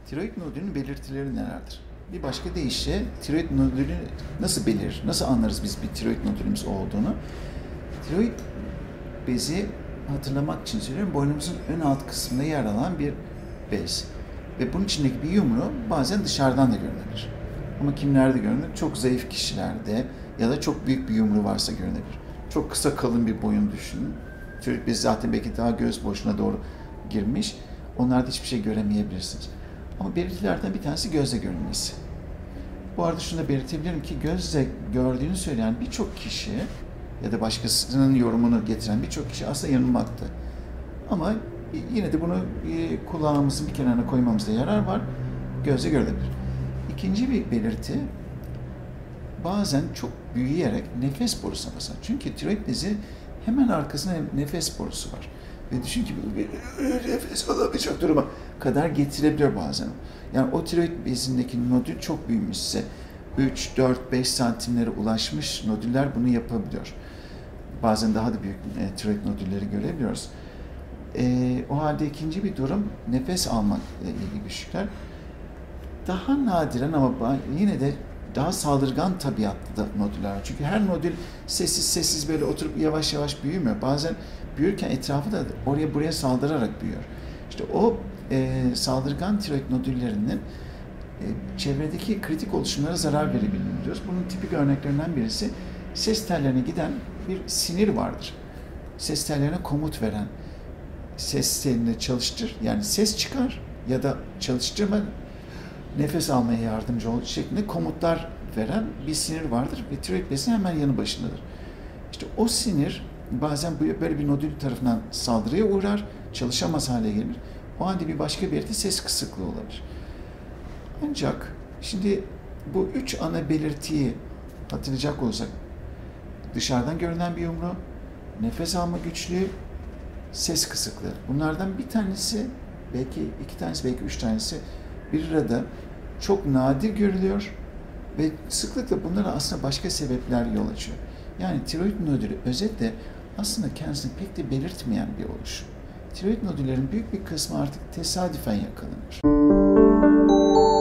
Tiroid nodülünün belirtileri nelerdir? Bir başka deyişle tiroid nodülü nasıl belirir? Nasıl anlarız biz bir tiroid nodülümüz olduğunu? Tiroid bezi hatırlamak için söylüyorum. Boynumuzun ön alt kısmında yer alan bir bez. Ve bunun içindeki bir yumru bazen dışarıdan da görünebilir. Ama kimlerde görünür? Çok zayıf kişilerde ya da çok büyük bir yumru varsa görünebilir. Çok kısa kalın bir boyun düşünün. Tiroid bezi zaten belki daha göğüs boşluğuna doğru girmiş. Onlarda hiçbir şey göremeyebilirsiniz. Ama belirtilerden bir tanesi gözle görünmesi. Bu arada şunu da belirtebilirim ki gözle gördüğünü söyleyen birçok kişi ya da başkasının yorumunu getiren birçok kişi aslında yanılmakta. Ama yine de bunu kulağımızın bir kenarına koymamızda yarar var. Gözle görülebilir. İkinci bir belirti bazen çok büyüyerek nefes borusuna basar. Çünkü tiroid bezi hemen arkasında nefes borusu var. Ve düşün ki nefes alamayacak duruma kadar getirebiliyor bazen. Yani o tiroid bezindeki nodül çok büyümüşse 3, 4, 5 santimlere ulaşmış nodüller bunu yapabiliyor. Bazen daha da büyük tiroid nodülleri görebiliyoruz. O halde ikinci bir durum nefes almakla ilgili güçlükler. Daha nadiren ama yine de daha saldırgan tabiatlı da nodüller var. Çünkü her nodül sessiz böyle oturup yavaş yavaş büyümüyor. Bazen büyürken etrafı da oraya buraya saldırarak büyüyor. İşte o saldırgan tiroid nodüllerinin çevredeki kritik oluşumlara zarar verebildiğini biliyoruz. Bunun tipik örneklerinden birisi ses tellerine giden bir sinir vardır. Ses tellerine komut veren, ses telini çalıştır, yani ses çıkar ya da çalıştırma, nefes almaya yardımcı ol şeklinde komutlar veren bir sinir vardır ve tiroid bezinin hemen yanı başındadır. İşte o sinir bazen böyle bir nodül tarafından saldırıya uğrar, çalışamaz hale gelir. O halde bir başka belirti ses kısıklığı olabilir. Ancak şimdi bu üç ana belirtiyi hatırlayacak olursak, dışarıdan görünen bir yumru, nefes alma güçlüğü, ses kısıklığı. Bunlardan bir tanesi, belki iki tanesi, belki üç tanesi bir arada çok nadir görülüyor ve sıklıkla bunlara aslında başka sebepler yol açıyor. Yani tiroid nodülü özetle aslında kendisini pek de belirtmeyen bir oluşum. Tiroid nodüllerin büyük bir kısmı artık tesadüfen yakalanır.